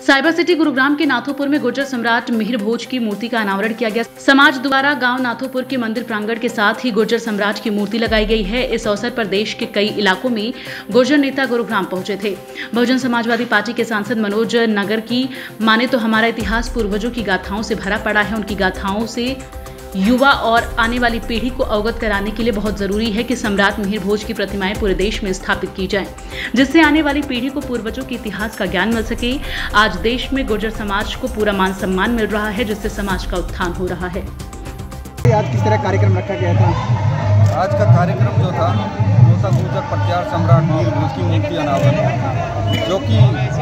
Cyber city Gurugram के नाथोपुर में गुर्जर सम्राट मिहिर भोज की मूर्ति का अनावरण किया गया। समाज द्वारा गांव नाथोपुर के मंदिर प्रांगण के साथ ही गुर्जर सम्राट की मूर्ति लगाई गई है। इस अवसर पर देश के कई इलाकों में गुर्जर नेता गुरुग्राम पहुंचे थे। बहुजन समाजवादी पार्टी के सांसद मनोज नगर की माने तो हमारा इतिहास पूर्वजों की गाथाओं से भरा पड़ा है। उनकी गाथाओं से युवा और आने वाली पीढ़ी को अवगत कराने के लिए बहुत जरूरी है कि सम्राट मिहिर भोज की प्रतिमाएं पूरे देश में स्थापित की जाएं, जिससे आने वाली पीढ़ी को पूर्वजों के इतिहास का ज्ञान मिल सके। आज देश में गुर्जर समाज को पूरा मान सम्मान मिल रहा है, जिससे समाज का उत्थान हो रहा है। आज किस तरह कार्यक्रम रखा गया था? आज का कार्यक्रम जो था वो था गुर्जर प्रत्यार सम्राट मिहिर भोज की मूर्ति अनावरण, जो कि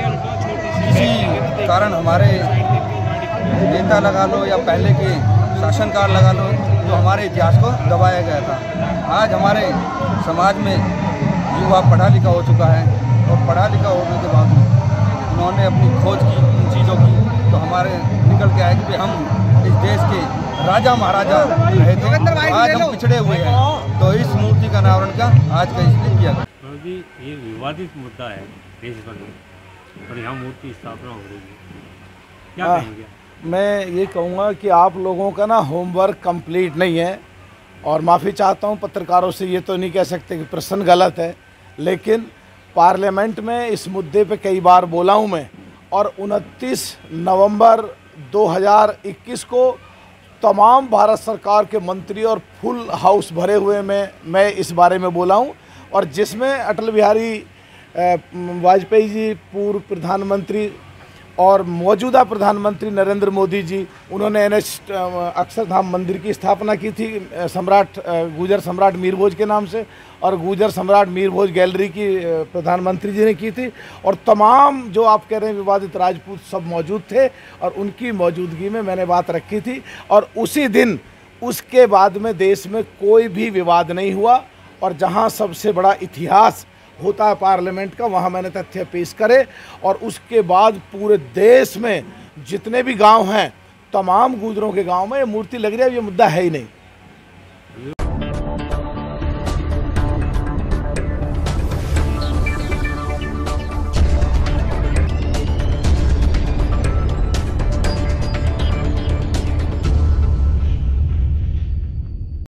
किसी कारण हमारे नेता लगा लो या पहले के शासनकाल लगा लो, जो हमारे इतिहास को दबाया गया था। आज हमारे समाज में युवा पढ़ा लिखा हो चुका है और पढ़ा लिखा होने के बाद उन्होंने अपनी खोज की उन चीज़ों की, तो हमारे निकल के आए कि हम इस देश के राजा महाराजा रहे थे, आज हम पिछड़े हुए हैं। तो इस मूर्ति का अनावरण का आज का इसलिए किया गया। ये विवादित मुद्दा है देश भर में, और यहाँ मूर्ति स्थापना हो रही है, क्या कहेंगे? मैं ये कहूँगा कि आप लोगों का ना होमवर्क कंप्लीट नहीं है, और माफ़ी चाहता हूँ पत्रकारों से, ये तो नहीं कह सकते कि प्रश्न गलत है, लेकिन पार्लियामेंट में इस मुद्दे पे कई बार बोला हूँ मैं, और 29 नवंबर 2021 को तमाम भारत सरकार के मंत्री और फुल हाउस भरे हुए में मैं इस बारे में बोला हूँ, और जिसमें अटल बिहारी वाजपेयी जी, पूर्व प्रधानमंत्री और मौजूदा प्रधानमंत्री नरेंद्र मोदी जी, उन्होंने NH अक्षरधाम मंदिर की स्थापना की थी गुर्जर सम्राट मिहिर भोज के नाम से, और गुर्जर सम्राट मिहिर भोज गैलरी की प्रधानमंत्री जी ने की थी, और तमाम जो आप कह रहे हैं विवादित राजपूत सब मौजूद थे, और उनकी मौजूदगी में मैंने बात रखी थी। और उसी दिन उसके बाद में देश में कोई भी विवाद नहीं हुआ, और जहाँ सबसे बड़ा इतिहास होता है पार्लियामेंट का, वहाँ मैंने तथ्य पेश करे, और उसके बाद पूरे देश में जितने भी गांव हैं, तमाम गुर्जरों के गांव में ये मूर्ति लग रही है। ये मुद्दा है ही नहीं।